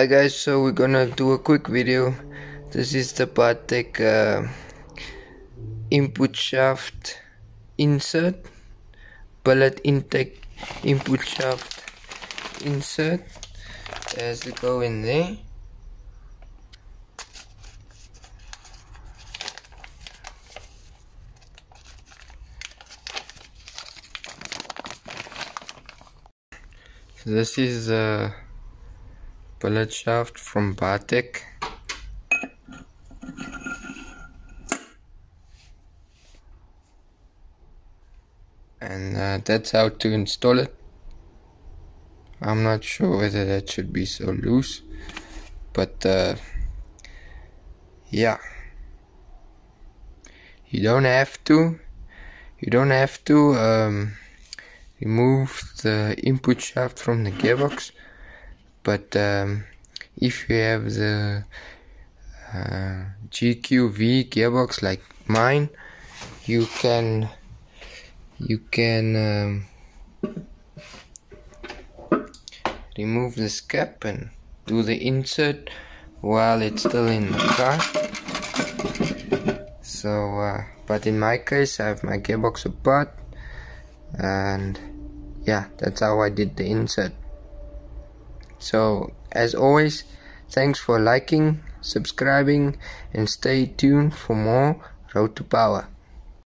Hi guys, so we're gonna do a quick video. This is the Bartek input shaft insert, billet input shaft insert. There's the go in there. So this is the billet shaft from Bartek. And that's how to install it. I'm not sure whether that should be so loose, but yeah, you don't have to remove the input shaft from the gearbox, but if you have the GQV gearbox like mine, you can remove this cap and do the insert while it's still in the car. So but in my case, I have my gearbox apart, and yeah, that's how I did the insert. So as always, thanks for liking, subscribing, and stay tuned for more Road to Power.